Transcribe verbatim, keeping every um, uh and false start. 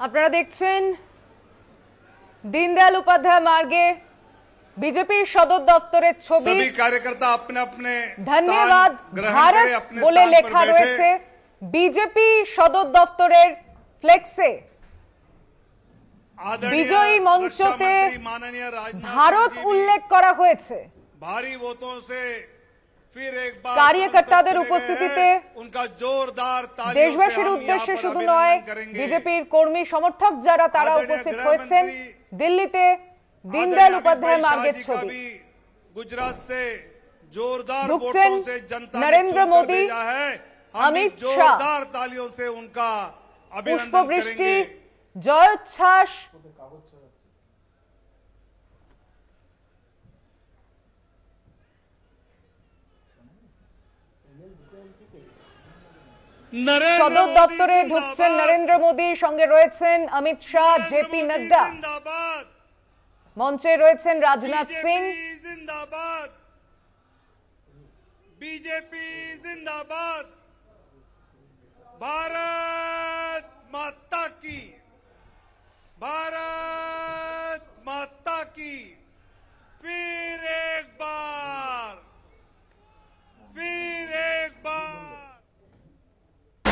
আপনারা দেখছেন দীনদয়াল উপাধ্যায় মার্গে বিজেপি সদর দপ্তরের ছবি। सभी कार्यकर्ता अपने अपने ধন্যবাদ ভারত বলে লেখা রয়েছে বিজেপি সদর দপ্তরের ফ্লেক্সে। বিজয়ী মঞ্চতে ভারত উল্লেখ করা হয়েছে। भारी वोटों से फिर एक बार कार्यकर्ताদের উপস্থিতিতে उनका जोरदार तालियों দেশবাসীর উদ্দেশ্যে শুধু নয়, বিজেপির কর্মী সমর্থক যারা তারা উপস্থিত হয়েছেন দিল্লিতে দীনদয়াল উপাধ্যায় মার্গের ছবি। गुजरात से जोरदार ঢুকছেন वोटों से जनता নরেন্দ্র মোদি, অমিত শাহ। जोरदार तालियों से उनका अभिनंदन পুষ্পবৃষ্টি, करेंगे। জয়োচ্ছ্বাস। সদর দপ্তরে ঢুকছেন নরেন্দ্র মোদি, সঙ্গে রয়েছেন অমিত শাহ, জেপি নাড্ডা, মঞ্চে রয়েছেন রাজনাথ সিং। जिंदाबाद बीजेपी जिंदाबाद, भारत माता की, भारत माता की।